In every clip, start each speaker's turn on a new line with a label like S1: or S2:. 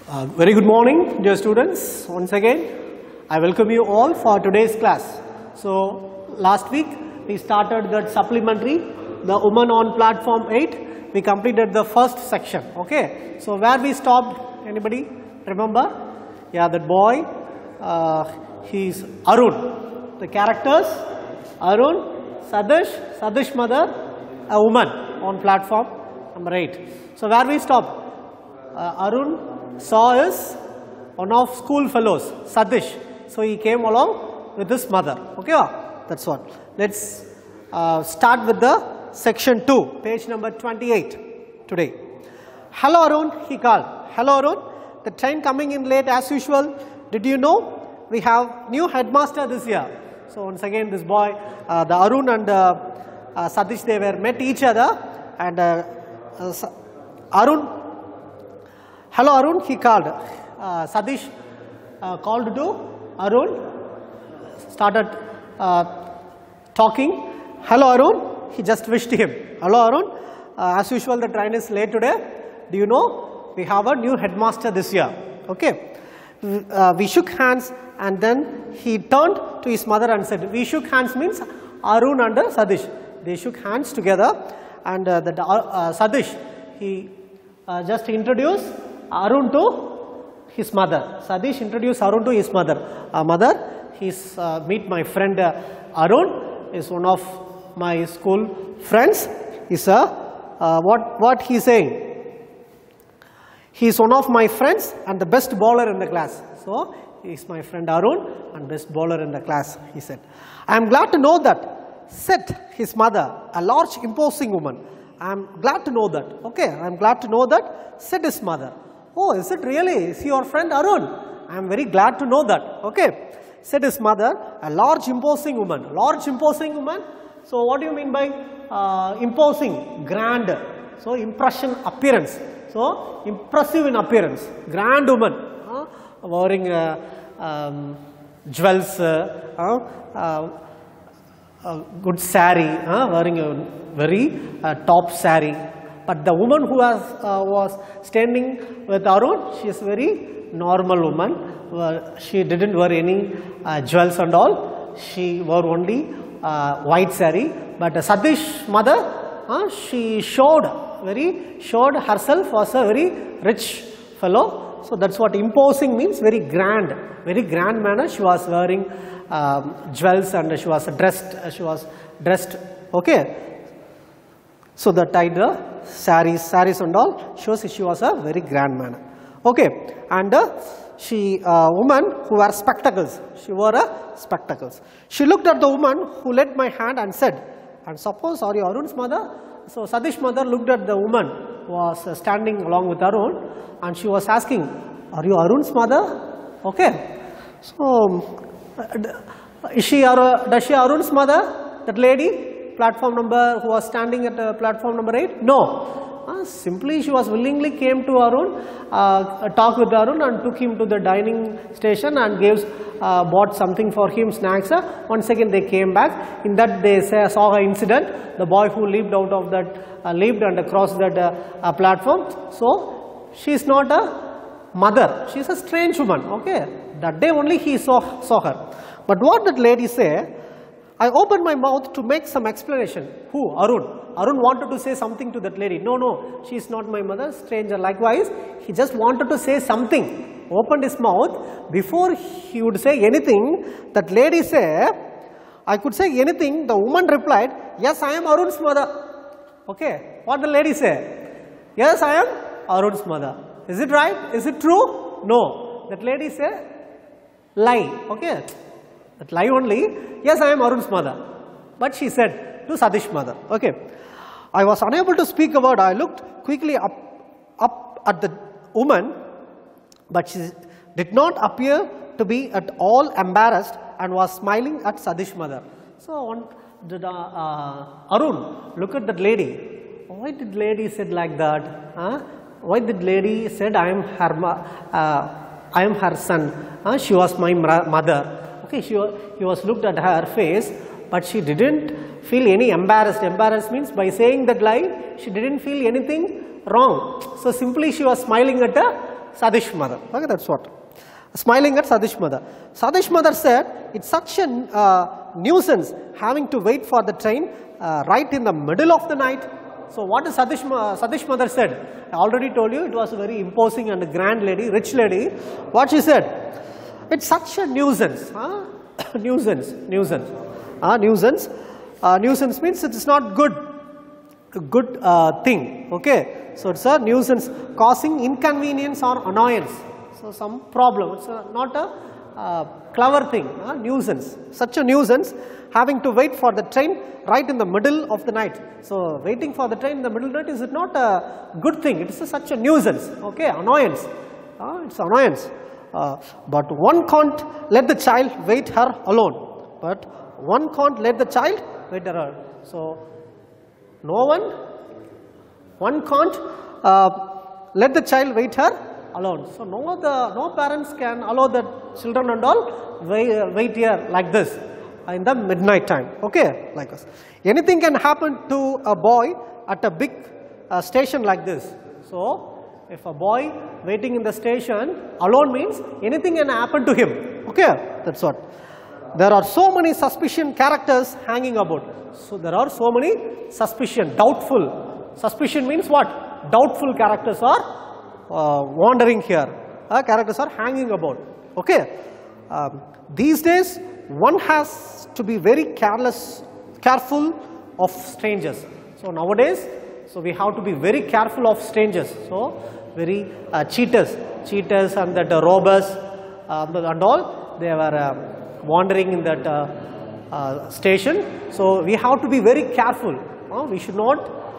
S1: Very good morning, dear students. Once again, I welcome you all for today's class. So, last week we started that supplementary, the woman on platform 8. We completed the first section. Okay. So, where we stopped? Anybody remember? Yeah, that boy. He's Arun. The characters: Arun, Sadish mother, a woman on platform number 8. So, where we stopped? Arun saw his one of school fellows, Sadish. So he came along with his mother. Okay, that's what. Let's start with the section 2, page number 28 today. Hello Arun, he called. Hello Arun, the train coming in late as usual. Did you know we have new headmaster this year? So once again this boy, the Arun and Sadish, they were met each other, and Arun, hello Arun, he called. Sadish called to Arun, started talking. Hello Arun, he just wished him. Hello Arun, as usual the train is late today. Do you know we have a new headmaster this year? Okay. We shook hands, and then he turned to his mother and said, we shook hands means Arun and Sadish. They shook hands together, and Sadish, he just introduced Arun to his mother. Sadish introduced Arun to his mother. Mother, he's meet my friend Arun, is one of my school friends. He's what he's saying? He's one of my friends and the best bowler in the class. So he's my friend Arun and best bowler in the class, he said. I am glad to know that, said his mother, a large imposing woman. I am glad to know that. Okay, I am glad to know that, said his mother. Oh, is it really? Is he your friend Arun? I am very glad to know that. Okay, said his mother, a large imposing woman. Large imposing woman? So what do you mean by imposing? Grand. So impression, appearance. So impressive in appearance. Grand woman. Wearing jewels, good sari, wearing a very top sari. But the woman who was standing with Arun, she is very normal woman. She didn't wear any jewels and all. She wore only white sari. But Sadish mother, she showed herself was a very rich fellow. So that's what imposing means, very grand manner. She was wearing jewels and she was dressed. Okay. So the tied the saris and all shows she was a very grand manner. Okay, and she woman who wore spectacles. She wore spectacles. She looked at the woman who led my hand and said, "And suppose are you Arun's mother?" So Sadish mother looked at the woman who was standing along with Arun, and she was asking, "Are you Arun's mother?" Okay. So does she Arun's mother? That lady? Platform number who was standing at platform number 8? No. Simply she was willingly came to Arun, talked with Arun and took him to the dining station and bought something for him, snacks. Once again they came back. In that they saw an incident, the boy who leaped out of that, leaped and crossed that platform. So she is not a mother, she is a strange woman. Okay, that day only he saw her. But what that lady say? I opened my mouth to make some explanation. Who? Arun. Arun wanted to say something to that lady. No, she is not my mother, stranger. Likewise, he just wanted to say something. Opened his mouth. Before he would say anything, that lady said, I could say anything. The woman replied, yes, I am Arun's mother. Okay, what the lady said? Yes, I am Arun's mother. Is it right? Is it true? No. That lady said, lie. Okay. That lie only, yes, I am Arun's mother. But she said to Sadish mother. Okay. I was unable to speak a word. I looked quickly up at the woman, but she did not appear to be at all embarrassed and was smiling at Sadish mother. So Arun, look at that lady. Why did lady said like that? Why did lady said I am her son? She was my mother. Okay, he was looked at her face, but she didn't feel any embarrassed. Embarrassed means by saying that lie, she didn't feel anything wrong. So simply she was smiling at Sadish mother. Okay, that's what. Smiling at Sadish mother. Sadish mother said, it's such a nuisance having to wait for the train right in the middle of the night. So what is Sadish mother said? I already told you it was a very imposing and a grand lady, rich lady. What she said? It's such a nuisance. Nuisance. Nuisance means it is not good thing. Okay. So it's a nuisance causing inconvenience or annoyance. So some problem. It's not a clever thing. Nuisance. Such a nuisance having to wait for the train right in the middle of the night. So waiting for the train in the middle of the night is not a good thing. It is such a nuisance. Okay. Annoyance. It's annoyance. But one can't let the child wait her alone. But one can't let the child wait her alone. So no one can't let the child wait her alone. So no parents can allow the children and all wait here like this in the midnight time. Okay, like this. Anything can happen to a boy at a big station like this. So if a boy waiting in the station alone means anything can happen to him. Okay, that's what. There are so many suspicion characters hanging about. So there are so many suspicion, doubtful. Suspicion means what? Doubtful characters are wandering here. Characters are hanging about. Okay. These days one has to be very careful of strangers. So nowadays, so we have to be very careful of strangers. So very cheaters and that robbers and all, they were wandering in that station. So we have to be very careful. We should not,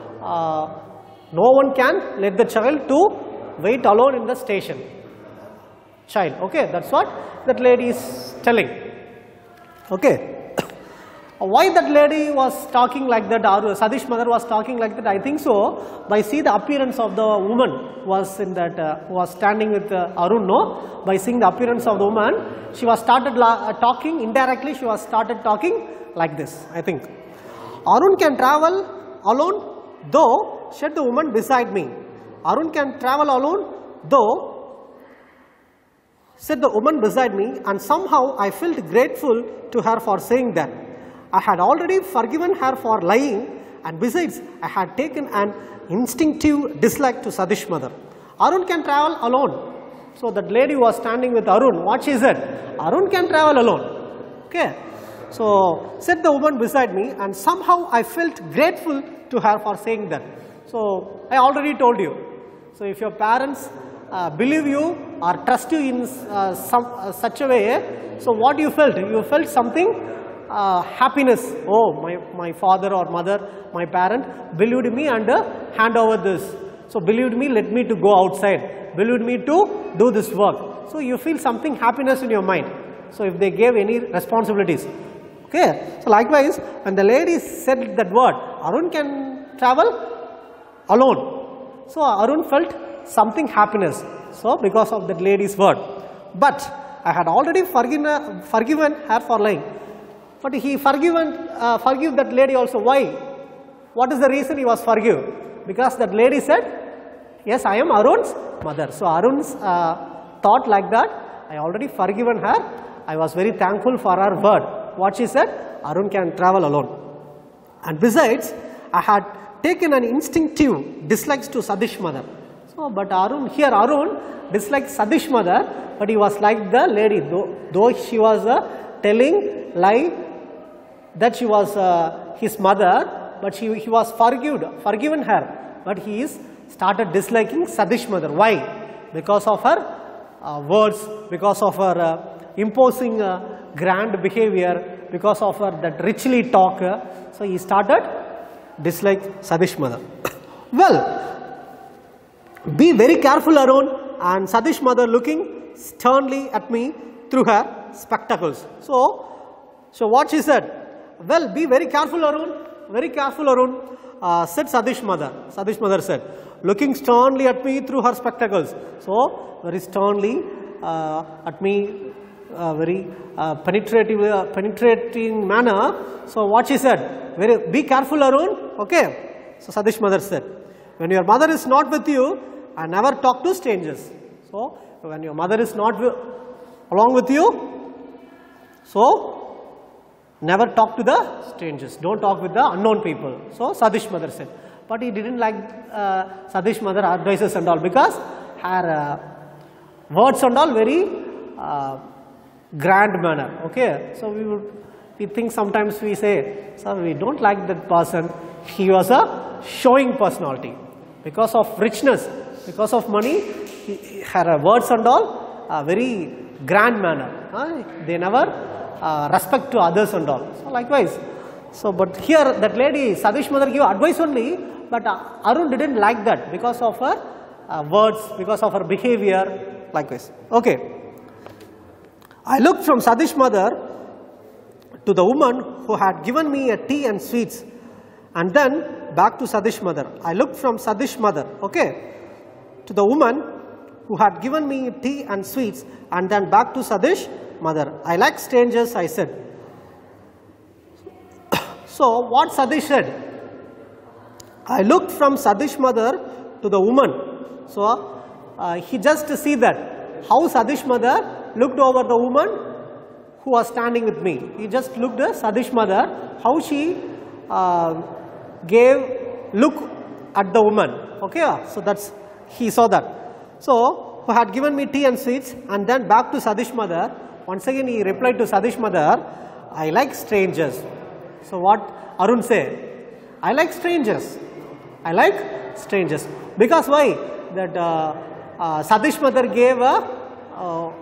S1: no one can let the child to wait alone in the station. Child, okay, that's what that lady is telling. Okay. Why that lady was talking like that, or Sadish mother was talking like that, I think so, by see the appearance of the woman was in that, was standing with Arun, no? By seeing the appearance of the woman, she was started talking, indirectly she was started talking like this, I think. Arun can travel alone, though, said the woman beside me. Arun can travel alone, though, said the woman beside me, and somehow I felt grateful to her for saying that. I had already forgiven her for lying, and besides, I had taken an instinctive dislike to Sadish mother. Arun can travel alone. So that lady was standing with Arun. What she said? Arun can travel alone. Okay. So said the woman beside me, and somehow I felt grateful to her for saying that. So I already told you. So if your parents believe you or trust you in such a way, so what you felt? You felt something. Happiness. Oh, my father or mother, my parent believed me and hand over this. So believed me, let me to go outside. Believed me to do this work. So you feel something happiness in your mind. So if they gave any responsibilities. Okay. So likewise, when the lady said that word, Arun can travel alone. So Arun felt something happiness. So because of that lady's word. But I had already forgiven her for lying. But he forgive that lady also. Why? What is the reason he was forgive? Because that lady said, yes, I am Arun's mother. So Arun's thought like that, I already forgiven her. I was very thankful for her word. What she said, Arun can travel alone. And besides, I had taken an instinctive dislikes to Sadish mother. So, but Arun disliked Sadish mother, but he was like the lady, though she was telling lie that she was his mother, but he was forgiven her, but he started disliking Sadish mother. Why? Because of her words, because of her imposing grand behavior, because of her that richly talk. So he started dislike Sadish mother. Well, be very careful Arun, and Sadish mother looking sternly at me through her spectacles. So what she said? Well, be very careful Arun, said Sadish mother. Sadish mother said, looking sternly at me through her spectacles. So very sternly at me, very penetrating manner. So what she said? Be careful Arun. Okay. So Sadish mother said, when your mother is not with you, I never talk to strangers. So when your mother is not along with you, so never talk to the strangers, don't talk with the unknown people. So Sadish mother said, but he didn't like Sadish mother advices and all, because her words and all very grand manner. Okay, so we think sometimes we say, sir, we don't like that person, he was a showing personality. Because of richness, because of money, her words and all very grand manner. They never respect to others and all. So likewise, so but here that lady Sadish mother gave advice only, but Arun didn't like that because of her words, because of her behavior. Likewise, okay. I looked from Sadish mother to the woman who had given me a tea and sweets, and then back to Sadish mother. I looked from Sadish mother, okay, to the woman who had given me tea and sweets, and then back to Sadish mother. I like strangers, I said. So what Sadish said? I looked from Sadish mother to the woman. So he just see that how Sadish mother looked over the woman who was standing with me. He just looked at Sadish mother, how she gave look at the woman. Okay, so that's, he saw that. So who had given me tea and sweets, and then back to Sadish mother. Once again he replied to Sadish mother, I like strangers. So what Arun say? I like strangers. I like strangers. Because why? That Sadish mother gave a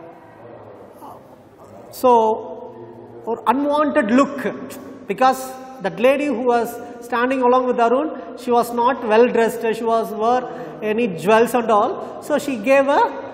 S1: unwanted look, because that lady who was standing along with Arun, she was not well dressed, she was wore any jewels and all, so she gave a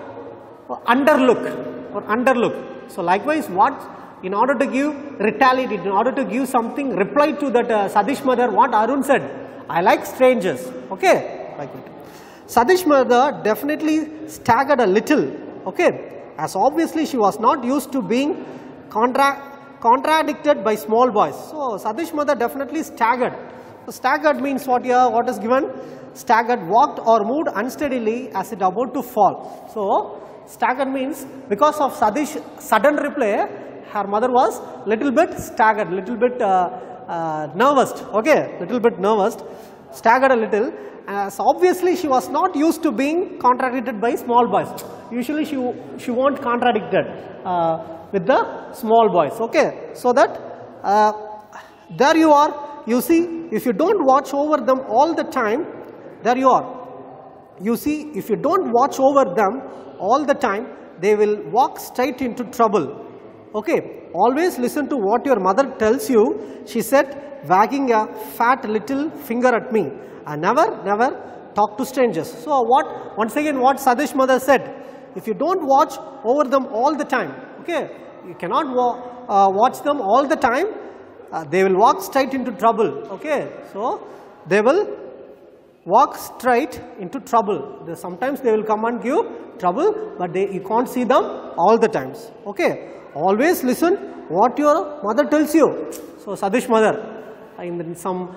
S1: underlook. So likewise, what, in order to give retaliate, in order to give something reply to that Sadish mother, what Arun said, I like strangers. Okay, like that. Sadish mother definitely staggered a little. Okay, as obviously she was not used to being contradicted by small boys. So Sadish mother definitely staggered. So staggered means what here? What is given? Staggered, walked or moved unsteadily as it about to fall. So staggered means because of Sadish sudden reply, her mother was little bit staggered, little bit nervous. Okay, little bit nervous, staggered a little. As obviously she was not used to being contradicted by small boys. Usually she won't contradicted with the small boys. Okay, so that there you are. You see, if you don't watch over them all the time, there you are. You see, if you don't watch over them all the time, they will walk straight into trouble. Okay, always listen to what your mother tells you, she said, wagging a fat little finger at me. And never talk to strangers. So what, once again what Sadish mother said, if you don't watch over them all the time, okay, you cannot watch them all the time, they will walk straight into trouble. Okay, so they will walk straight into trouble. Sometimes they will come and give trouble, but you can't see them all the times. Okay, always listen what your mother tells you. So Sadish mother, in some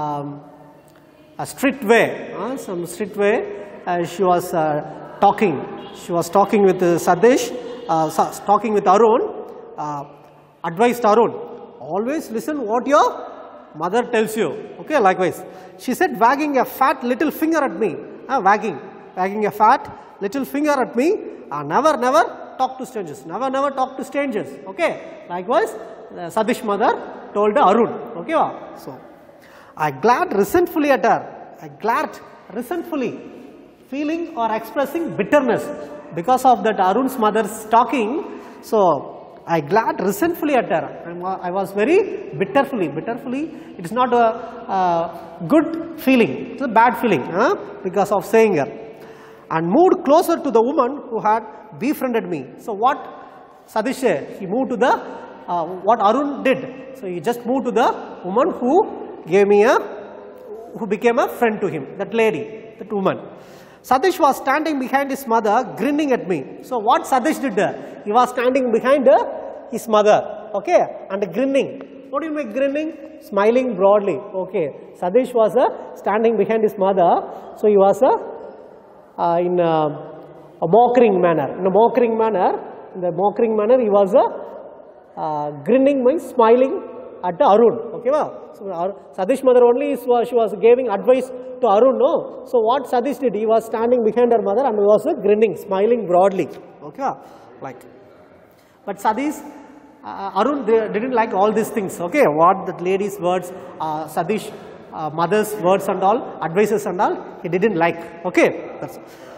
S1: a strict way, she was talking. She was talking with Sadish, talking with Arun, advised Arun, always listen what your mother tells you. Okay, likewise. She said, wagging a fat little finger at me, wagging a fat little finger at me, never talk to strangers, never talk to strangers. Okay, likewise, Sadish mother told Arun. Okay, so I glared resentfully at her. I glared resentfully, feeling or expressing bitterness because of that Arun's mother's talking. So I glared resentfully at her. I was very bitterfully. It is not a good feeling. It's a bad feeling because of saying her. And moved closer to the woman who had befriended me. So what Sadish said? He moved to the what Arun did. So he just moved to the woman who who became a friend to him, that lady, that woman. Sadish was standing behind his mother, grinning at me. So what Sadish did there? He was standing behind his mother, okay, and grinning. What do you mean grinning? Smiling broadly, okay. Sadish was standing behind his mother, so he was a mocking manner. In a mocking manner, he was grinning, means smiling at Arun. Okay, so Sadish mother only she was giving advice to Arun. No, so what Sadish did? He was standing behind her mother and was grinning, smiling broadly. Okay, like. But Sadish, Arun didn't like all these things. Okay, what the lady's words, Sadish mother's words and all, advices and all, he didn't like. Okay, that's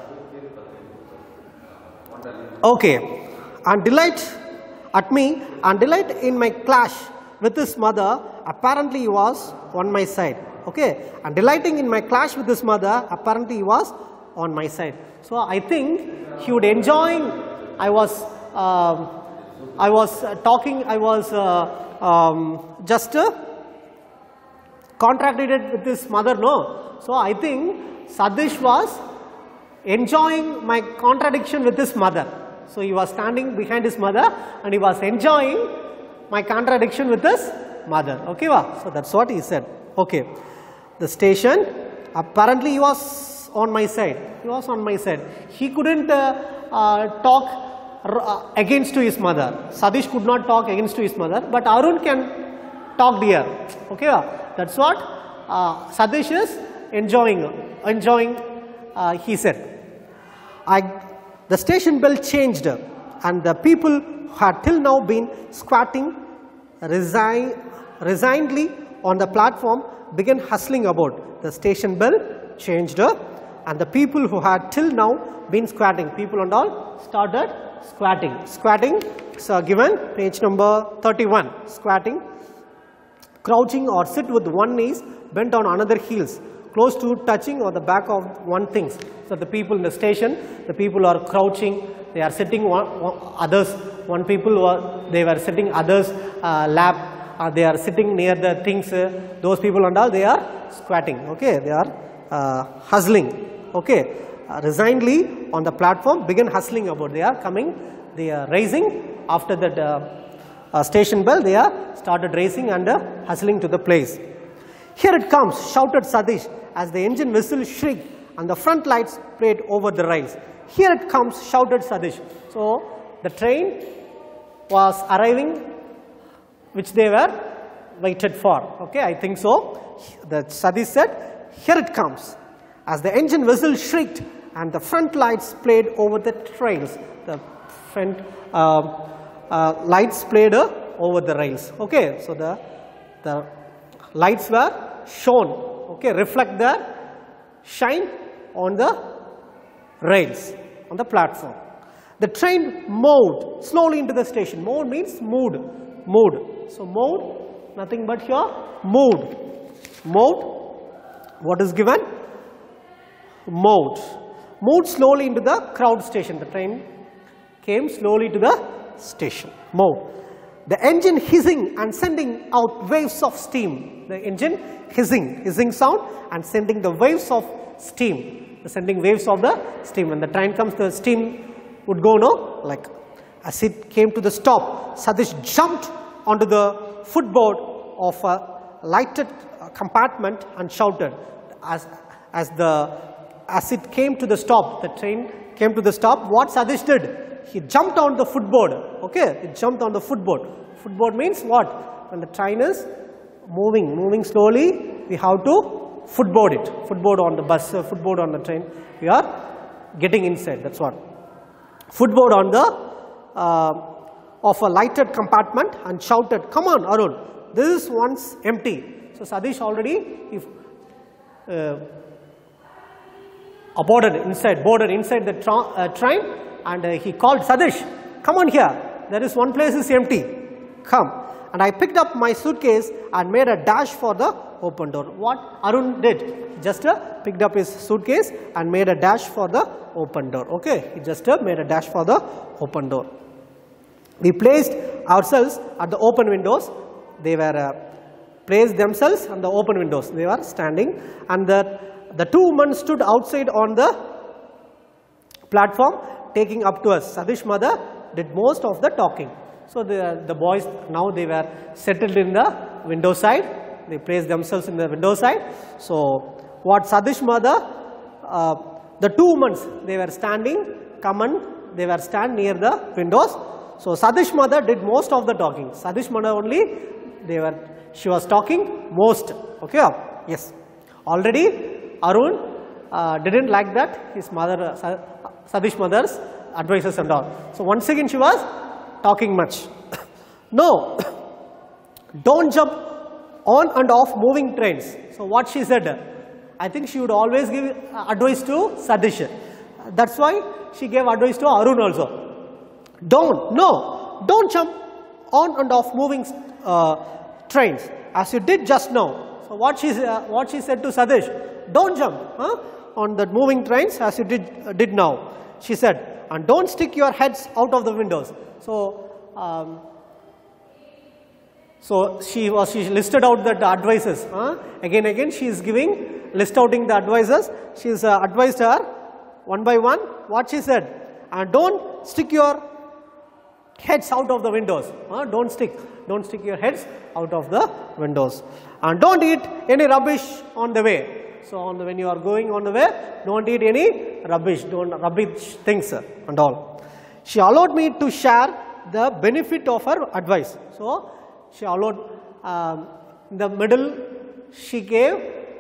S1: okay. And delight at me and delight in my clash with his mother, apparently he was on my side. Okay, and delighting in my clash with his mother, apparently he was on my side. So I think he would enjoy. I was just contradicted with his mother. No, so I think Sadish was enjoying my contradiction with his mother. So he was standing behind his mother and he was enjoying my contradiction with his mother. Okay, so that's what he said. Okay, the station, apparently he was on my side. He was on my side. He couldn't talk against to his mother. Sadish could not talk against to his mother, but Arun can talk here. Okay, that's what Sadish is enjoying. He said. The station bell changed and the people who had till now been squatting resignedly on the platform began hustling about. The station bell changed and the people who had till now been squatting, people and all, started squatting. Squatting is given page number 31. Squatting, crouching or sit with one knees bent on another heels, close to touching or the back of one things. So the people in the station, the people are crouching, they are sitting one people they were sitting others lap, they are sitting near the things, those people and all, they are squatting. Okay, they are hustling. Okay, resignedly on the platform began hustling about. They are coming, they are raising after that station bell, they are started racing and hustling to the place. Here it comes, shouted Sadish as the engine whistle shrieked and the front lights played over the rails. Here it comes, shouted Sadish. So the train was arriving, which they were waited for. Okay, I think so. The Sadish said, here it comes, as the engine whistle shrieked and the front lights played over the trails. The front lights played over the rails. Okay, so the lights were shown. Okay, reflect the shine on the rails, on the platform. The train moved slowly into the station. Moved means moved. So moved, nothing but here, moved. What is given? Moved slowly into the crowd station. The train came slowly to the station. Moved. The engine hissing and sending out waves of steam. The engine hissing sound and sending the waves of steam. Sending waves of the steam. When the train comes, the steam would go, no? Like, as it came to the stop, Sadish jumped onto the footboard of a lighted compartment and shouted. As it came to the stop, the train came to the stop, what Sadish did? He jumped on the footboard. Okay, he jumped on the footboard. Footboard means what? When the train is moving slowly, we have to footboard it. Footboard on the bus, footboard on the train. We are getting inside. That's what. Footboard on the of a lighted compartment and shouted, "Come on, Arun! This is once empty." So Sadish already boarded inside the train, and he called Sadish, "Come on here! There is one place is empty. Come." And I picked up my suitcase and made a dash for the open door. What Arun did? He just picked up his suitcase and made a dash for the open door. Okay, he just made a dash for the open door. We placed ourselves at the open windows. They were placed themselves on the open windows. They were standing, and the two women stood outside on the platform, taking up to us. Sadish's mother did most of the talking. So the boys now they were settled in the window side. They placed themselves in the window side. So what Sadish's mother, the two women, they were standing come and they were stand near the windows. So Sadish mother did most of the talking. Sadish mother only, she was talking most. Okay, yes. Already Arun didn't like that, his mother, Sadish mother's advices and all. So once again she was talking much. No, don't jump on and off moving trains. So what she said, I think she would always give advice to Sadish. That's why she gave advice to Arun also. Don't jump on and off moving trains as you did just now. So what she said to Sadish, don't jump on the moving trains as you did now. She said, and don't stick your heads out of the windows. So she listed out the advices. Again she is listing the advices. She is advised her one by one. What she said, and don't stick your heads out of the windows. Don't stick your heads out of the windows. And don't eat any rubbish on the way. So when you are going on the way, don't eat any rubbish things and all. She allowed me to share the benefit of her advice. So she allowed, in the middle she gave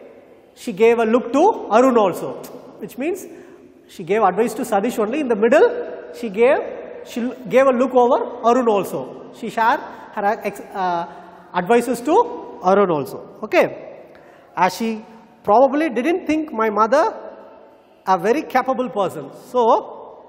S1: a look to Arun also, which means she gave advice to Sadish only. In the middle she gave a look over Arun also. She shared her advices to Arun also. Okay, as she probably didn't think my mother a very capable person. So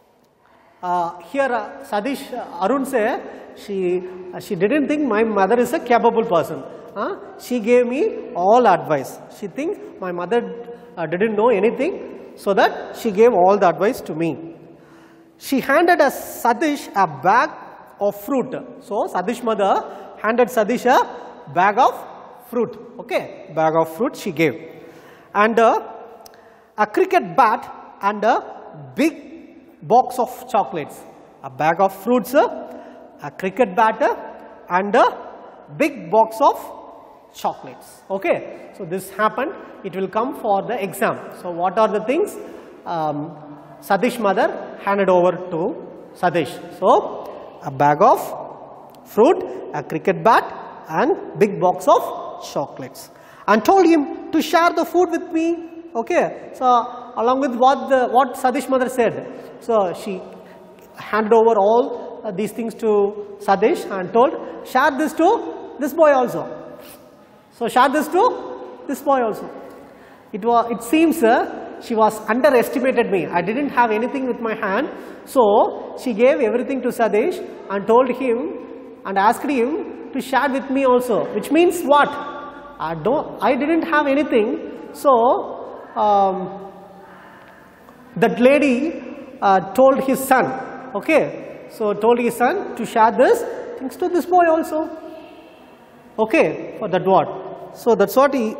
S1: here Sadish, Arun say she didn't think my mother is a capable person. She gave me all advice. She thinks my mother didn't know anything, so that she gave all the advice to me. She handed Sadish a bag of fruit. So Sadish mother handed Sadish a bag of fruit. Okay, bag of fruit she gave, and a cricket bat and a big box of chocolates. A bag of fruits, a cricket bat, and a big box of chocolates. Okay, so this happened. It will come for the exam. So what are the things Sadish mother handed over to Sadish? So a bag of fruit, a cricket bat, and big box of chocolates, and told him to share the food with me. Okay, so along with what Sadish mother said, so she handed over all these things to Sadish and told, share this to this boy also. So share this to this boy also. It seems she was underestimated me. I didn't have anything with my hand, so she gave everything to Sadish and told him and asked him to share with me also. Which means what? I didn't have anything, so that lady told his son. Okay, so told his son to share this things to this boy also. Okay, for that what? So that's what he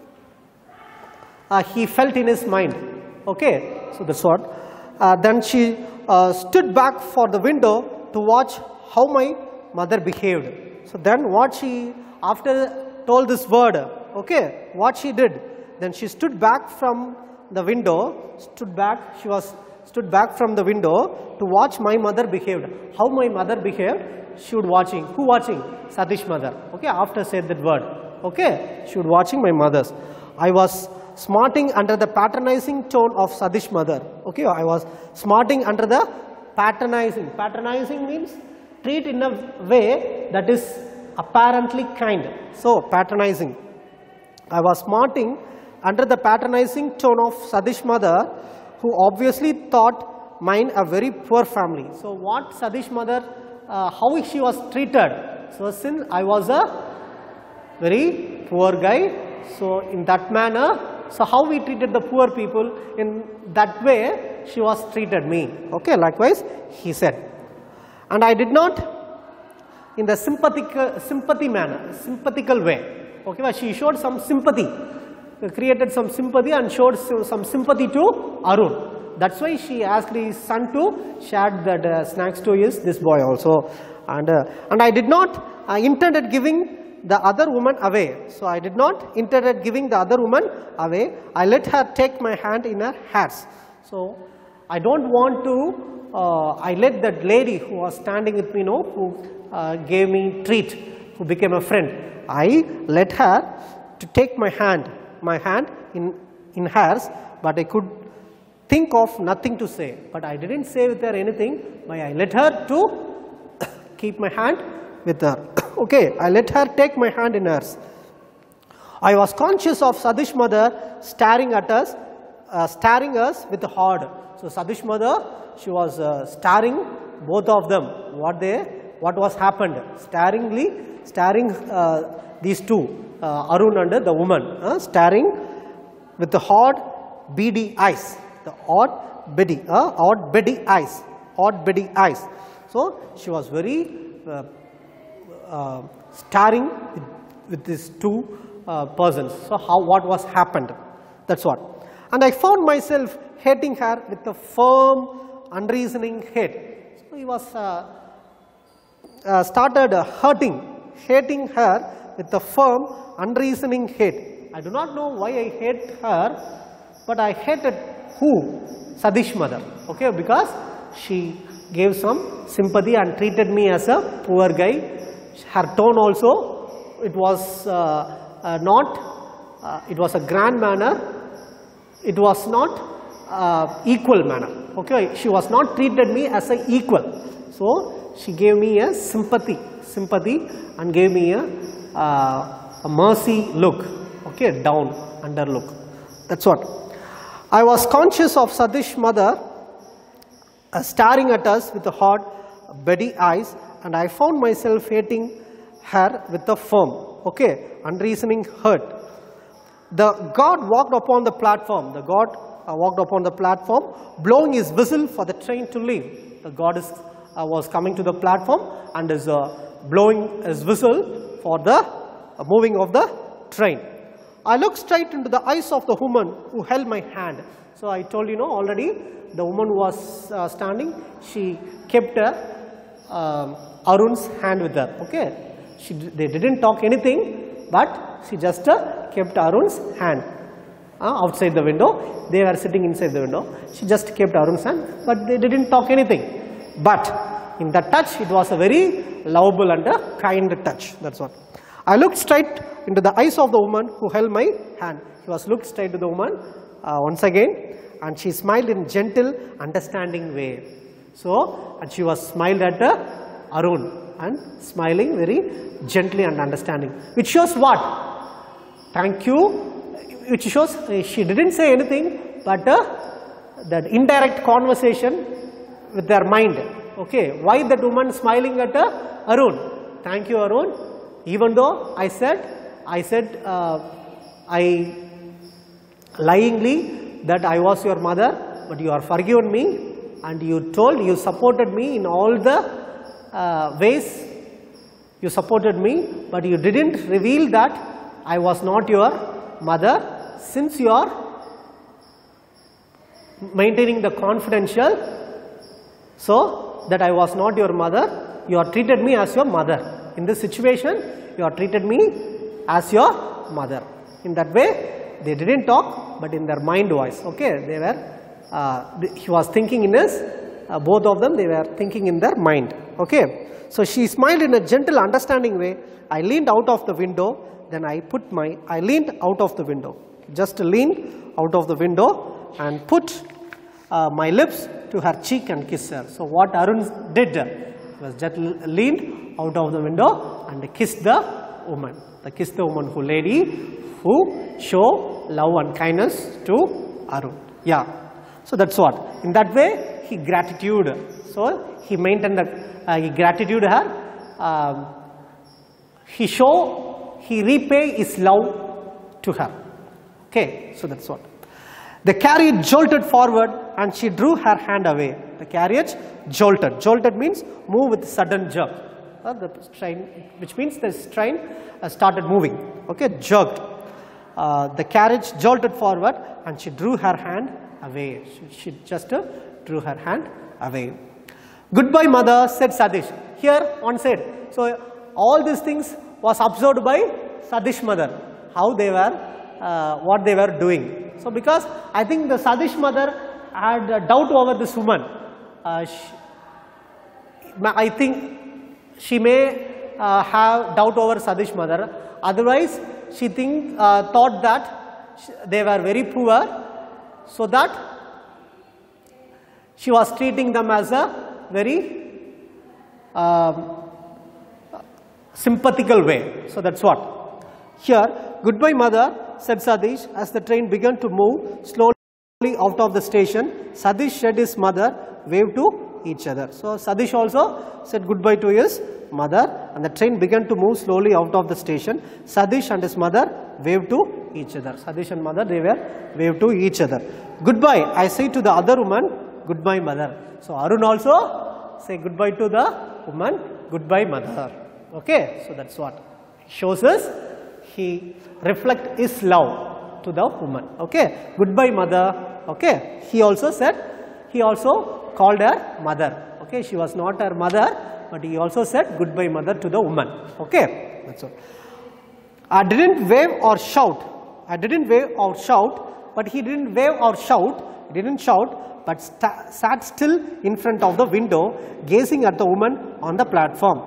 S1: felt in his mind. Okay, so that's what. Then she stood back for the window to watch how my mother behaved. So then what she, after told this word, okay, what she did, then she stood back from the window, stood back from the window to watch my mother behaved. How my mother behaved, she would watching. Who watching? Sadish mother. Okay, after said that word. Okay, she would watching my mother's. I was smarting under the patronizing tone of Sadish mother. Okay, I was smarting under the patronizing. Patronizing means treat in a way that is apparently kind. So patronizing. I was smarting under the patronizing tone of Sadish mother, who obviously thought mine a very poor family. So what Sadish mother, how she was treated. So since I was a very poor guy, so in that manner, so how we treated the poor people, in that way she was treated me. Okay, likewise he said. And I did not in the sympathical way. Okay, she showed some sympathy, created some sympathy and showed some sympathy to Arun. That's why she asked his son to share that snacks to this boy also. And I did not intended giving the other woman away. So I did not intended giving the other woman away. I let her take my hand in her hands. So I don't want to, I let that lady who was standing with me, who gave me treat, who became a friend, I let her to take my hand in hers, but I could think of nothing to say. But I didn't say with her anything, but I let her to keep my hand with her. Okay, I let her take my hand in hers. I was conscious of Sadish mother staring at us, staring us with horror. So Sadish mother, she was staring both of them. What was happened? Staring these two, Arun and the woman, staring with the odd beady eyes. The odd beady eyes. So she was very staring with these two persons. So what was happened? That's what. And I found myself hating her with a firm, unreasoning hate. So he was started hating her with a firm, unreasoning hate. I do not know why I hate her, but I hated who? Sadish mother. Okay, because she gave some sympathy and treated me as a poor guy. Her tone also, it was it was a grand manner. It was not equal manner. Okay, she was not treated me as an equal. So she gave me a sympathy and gave me a mercy look. Okay, down, under look. That's what. I was conscious of Sadish mother staring at us with hard, beady eyes, and I found myself hating her with a firm, unreasoning hurt. The God walked upon the platform. The God walked upon the platform, blowing his whistle for the train to leave. The God was coming to the platform and is blowing his whistle for the moving of the train. I looked straight into the eyes of the woman who held my hand. So I told you already, the woman who was standing, she kept Arun's hand with her. Okay, they didn't talk anything, but she just kept Arun's hand outside the window. They were sitting inside the window. She just kept Arun's hand, but they didn't talk anything. But in that touch, it was a very lovable and a kind touch. That's what. I looked straight into the eyes of the woman who held my hand. He was looked straight to the woman once again, and she smiled in gentle, understanding way. So, and she was smiled at Arun and smiling very gently and understanding. Which shows what? Thank you. Which shows she didn't say anything, but that indirect conversation with their mind. Okay, why that woman smiling at Arun? Thank you, Arun. Even though I said lyingly that I was your mother, but you are forgiven me, and you supported me in all the ways you supported me, but you didn't reveal that I was not your mother. Since you are maintaining the confidential, so that I was not your mother, you are treated me as your mother. In this situation, you are treated me as your mother. In that way, they didn't talk, but in their mind voice. Okay, they were. He was thinking in his. Both of them, they were thinking in their mind. Okay, so she smiled in a gentle, understanding way. I leaned out of the window. Then I leaned out of the window. Just leaned out of the window and put my lips to her cheek and kissed her. So what Arun did was just leaned out of the window and kissed the woman. Kissed the woman who show love and kindness to Arun. Yeah. So that's what. In that way, he gratitude. So he maintained that he gratitude her. He repay his love to her. Okay. So that's what. The carriage jolted forward and she drew her hand away. The carriage jolted. Jolted means move with sudden jerk. The train, which means the train started moving. Okay, jerked. The carriage jolted forward and she drew her hand away. She just drew her hand away. Goodbye, mother, said Sadish. Here one said. So all these things was observed by Sadish mother. How they were, what they were doing. So because I think the Sadish mother had a doubt over this woman. I think she may have doubt over Sadish mother. Otherwise, she thought that they were very poor, so that she was treating them as a very sympathical way. So that's what. Here, goodbye mother, said Sadish as the train began to move slowly out of the station. Sadish said his mother waved to each other. So Sadish also said goodbye to his mother, and the train began to move slowly out of the station. Sadish and his mother waved to each other. Sadish and mother, they were waved to each other. Goodbye, I say to the other woman, goodbye mother. So Arun also say goodbye to the woman, goodbye mother. Okay, so that's what shows us he reflect his love to the woman. Okay, goodbye mother. Okay, he also said, he also called her mother. Okay, she was not her mother, but he also said goodbye mother to the woman. Okay, that's all. I didn't wave or shout. I didn't wave or shout, but he didn't wave or shout. He didn't shout, but sat still in front of the window, gazing at the woman on the platform.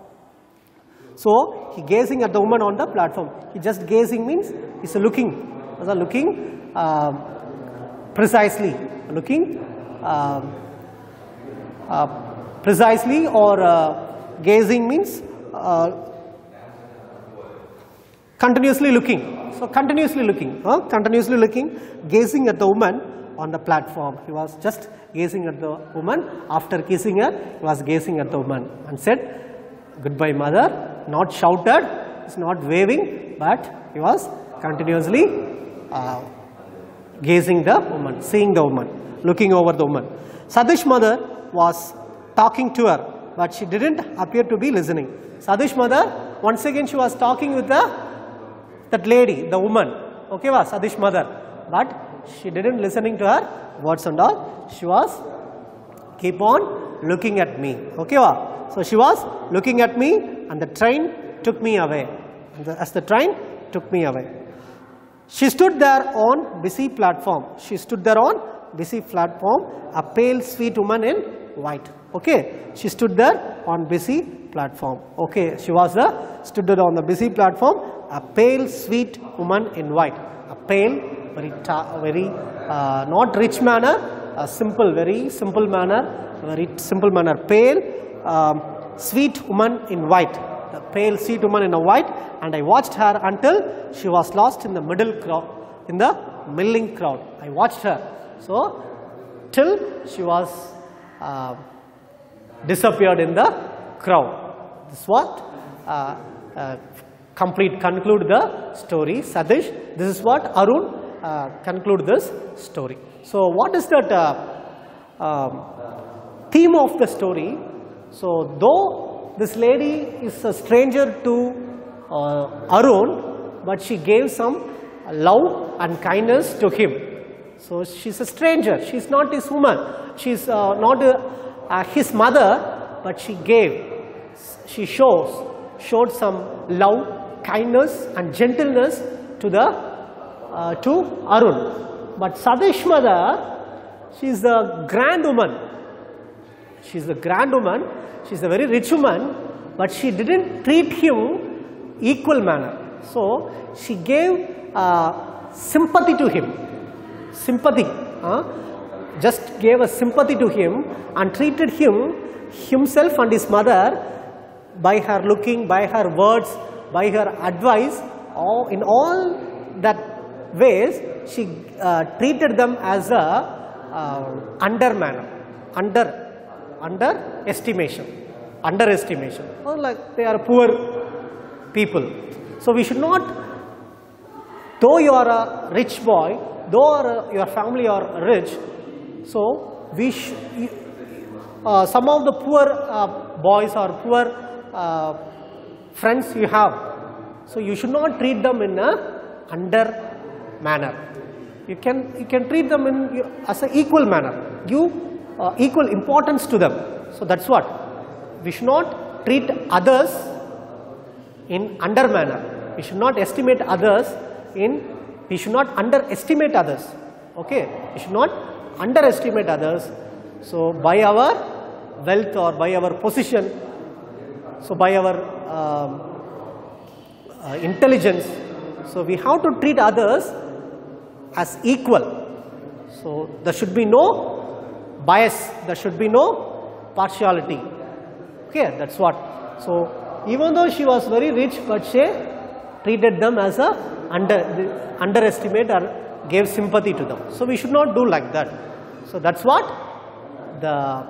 S1: So he gazing at the woman on the platform. He just gazing means he's looking. Precisely, looking precisely, or gazing means continuously looking. So continuously looking, gazing at the woman on the platform. He was just gazing at the woman. After kissing her, he was gazing at the woman and said, goodbye mother. Not shouted, it's not waving, but he was continuously gazing the woman, seeing the woman, looking over the woman. Sadish mother was talking to her, but she didn't appear to be listening. Sadish mother, once again she was talking with that lady, the woman, okay, was Sadish mother, but she didn't listening to her words and all. She was keep on looking at me, okay, wa? So she was looking at me, and the train took me away. As the train took me away, she stood there on busy platform. A pale, sweet woman in white. Okay, she stood there on busy platform. Okay, she was stood there on the busy platform. A pale, sweet woman in white. A pale, very not rich manner. A simple, very simple manner. Pale, sweet woman in white. The pale, sweet woman in a white. And I watched her until she was lost in the middle crowd, in the milling crowd. I watched her. So till she was disappeared in the crowd. This is what conclude the story. Sadish, this is what Arun conclude this story. So what is that theme of the story? So though this lady is a stranger to Arun, but she gave some love and kindness to him. So she's a stranger, she's not his woman, she's not his mother, but she showed some love, kindness and gentleness to Arun. But Sadish mother, she's a grand woman. She's a very rich woman, but she didn't treat him equal manner. So she gave sympathy to him. Just gave a sympathy to him and treated himself and his mother by her looking, by her words, by her advice, in all that ways she treated them as a underestimation, or like they are poor people. So we should not, though you are a rich boy, though your family are rich, so we some of the poor boys or poor friends you have, so you should not treat them in a under manner. You can treat them as an equal manner, give equal importance to them. So that's what we should not treat others in under manner. We should not estimate others we should not underestimate others. Okay, we should not underestimate others. So by our wealth or by our position, so by our intelligence, so we have to treat others as equal. So there should be no bias, there should be no partiality. Okay, that's what. So even though she was very rich, but she treated them as a underestimate or gave sympathy to them. So we should not do like that. So that's what the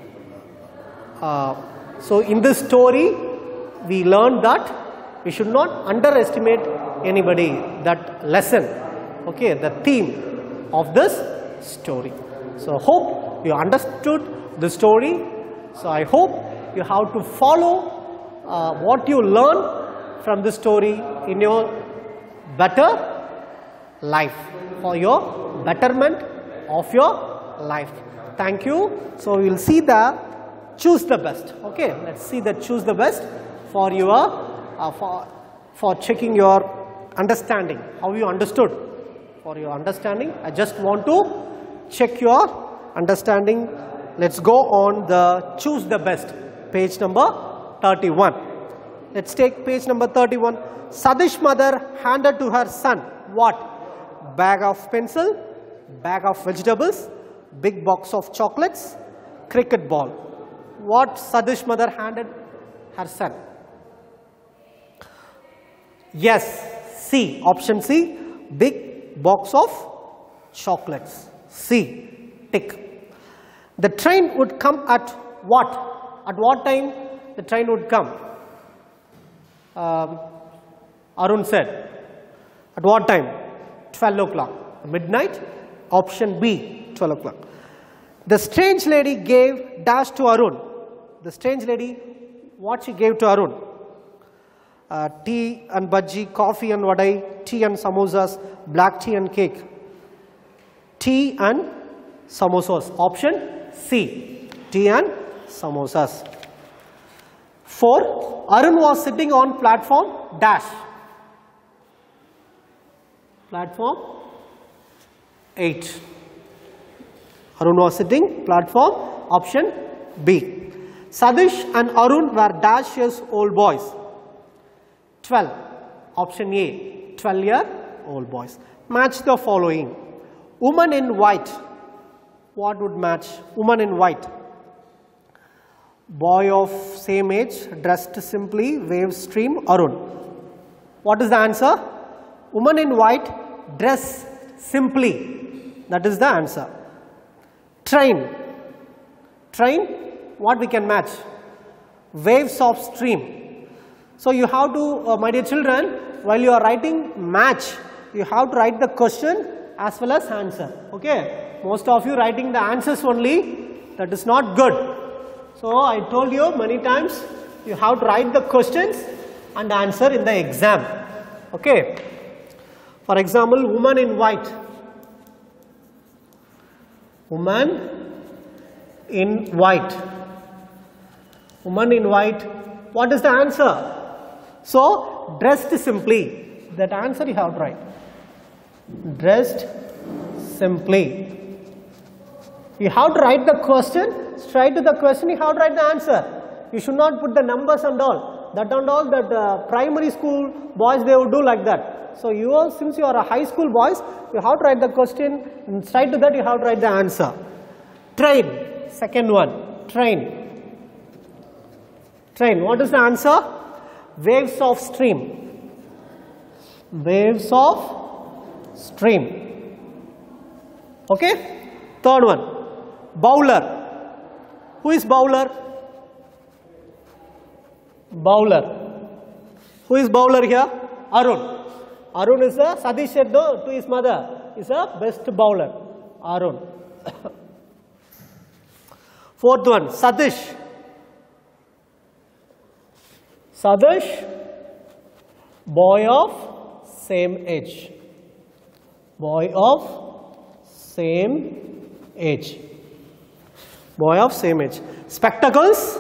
S1: so in this story we learned that we should not underestimate anybody. That lesson, okay, the theme of this story. So hope you understood the story. So I hope you have to follow what you learn from this story in your better life, for your betterment of your life. Thank you. So we will see the choose the best. Okay, let's see the choose the best for your for checking your understanding, how you understood. For your understanding, I just want to check your understanding. Let's go on the choose the best, page number 31. Let's take page number 31. Sadish's mother handed to her son what? Bag of pencil, bag of vegetables, big box of chocolates, cricket ball. What Sadish's mother handed her son? Yes, C, option C, big box of chocolates. C, tick. The train would come at what? At what time the train would come? Arun said. At what time? 12 o'clock. Midnight? Option B, 12 o'clock. The strange lady gave dash to Arun. The strange lady, what she gave to Arun? Tea and bhaji, coffee and vadai, tea and samosas, black tea and cake. Tea and samosas. Option C, tea and samosas. 4. Arun was sitting on platform dash. Platform 8. Arun was sitting platform, option B. Sadish and Arun were dash years old boys. 12. Option A, 12-year-old boys. Match the following. Woman in white. What would match? Woman in white. Boy of same age, dressed simply, wave stream, Arun. What is the answer? Woman in white, dress simply. That is the answer. Train. Train, what we can match? Waves of stream. So you have to, my dear children, while you are writing match, you have to write the question as well as answer. Okay? Most of you writing the answers only, that is not good. So I told you many times, you have to write the questions and answer in the exam. Okay? For example, woman in white. Woman in white. Woman in white. What is the answer? So, dressed simply. That answer you have to write. Dressed simply. You have to write the question, straight to the question you have to write the answer. You should not put the numbers and all. That and all that primary school boys they would do like that. So you are, since you are a high school boys, you have to write the question and straight to that you have to write the answer. Train, second one, train. Train, what is the answer? Waves of stream. Waves of stream. Okay? Third one. Bowler. Who is bowler? Bowler. Who is bowler here? Arun. Arun is a, Sadish said no to his mother, is a best bowler. Arun. Fourth one, Sadish. Sadish, boy of same age. Boy of same age. Boy of same age. Spectacles.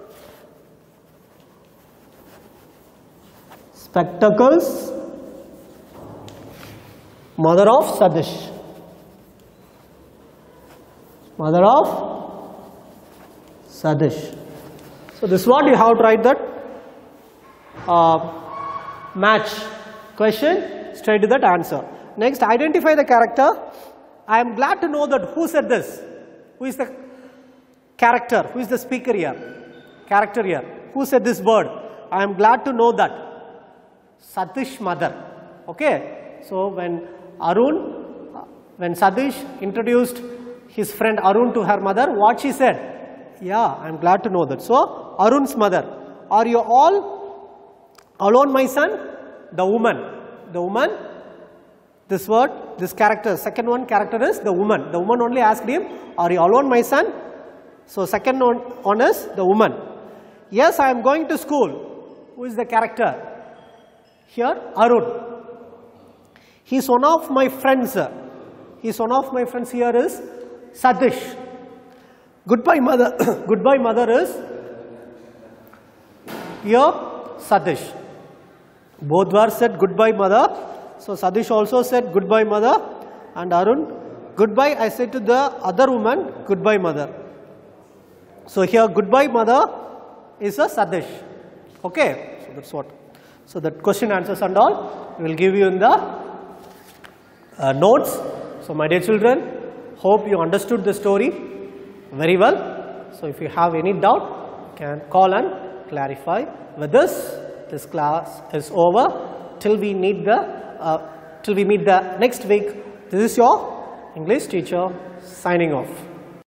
S1: Spectacles. Mother of Sadish. mother of Sadish. So this is what you have to write that match question straight to that answer. Next, identify the character. I am glad to know that who said this. Who is the character? Who is the speaker here? Character here. Who said this word? I am glad to know that. Satish mother. Okay. So when Satish introduced his friend Arun to her mother, what she said? Yeah, I am glad to know that. So Arun's mother. Are you all alone, my son? The woman. The woman. This word, this character, second one character is the woman. The woman only asked him, are you alone, my son? So second one is the woman. Yes, I am going to school. Who is the character? Here, Arun. He is one of my friends. He is one of my friends. Here is Satish. Goodbye, mother. Goodbye, mother is here, Satish. Both were said goodbye, mother. So Satish also said goodbye, mother, and Arun, goodbye. I said to the other woman, goodbye, mother. So here, goodbye, mother is a Satish. Okay, so that's what. So that question answers and all we will give you in the notes. So my dear children, hope you understood the story very well. So if you have any doubt, you can call and clarify. With this class is over. Till we meet the next week. This is your English teacher signing off.